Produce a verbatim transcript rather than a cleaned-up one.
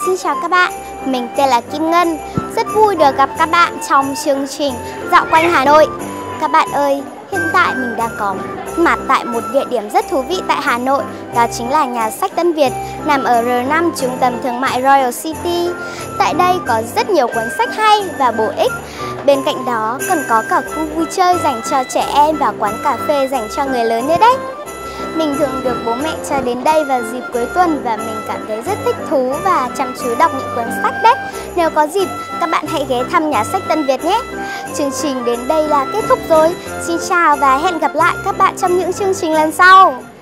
Xin chào các bạn, mình tên là Kim Ngân. Rất vui được gặp các bạn trong chương trình Dạo quanh Hà Nội. Các bạn ơi, hiện tại mình đang có mặt tại một địa điểm rất thú vị tại Hà Nội. Đó chính là nhà sách Tân Việt, nằm ở R năm trung tâm thương mại Royal City. Tại đây có rất nhiều cuốn sách hay và bổ ích. Bên cạnh đó còn có cả khu vui chơi dành cho trẻ em và quán cà phê dành cho người lớn nữa đấy. Mình thường được bố mẹ cho đến đây vào dịp cuối tuần và mình cảm thấy rất thích thú và chăm chú đọc những cuốn sách đấy. Nếu có dịp, các bạn hãy ghé thăm nhà sách Tân Việt nhé. Chương trình đến đây là kết thúc rồi. Xin chào và hẹn gặp lại các bạn trong những chương trình lần sau.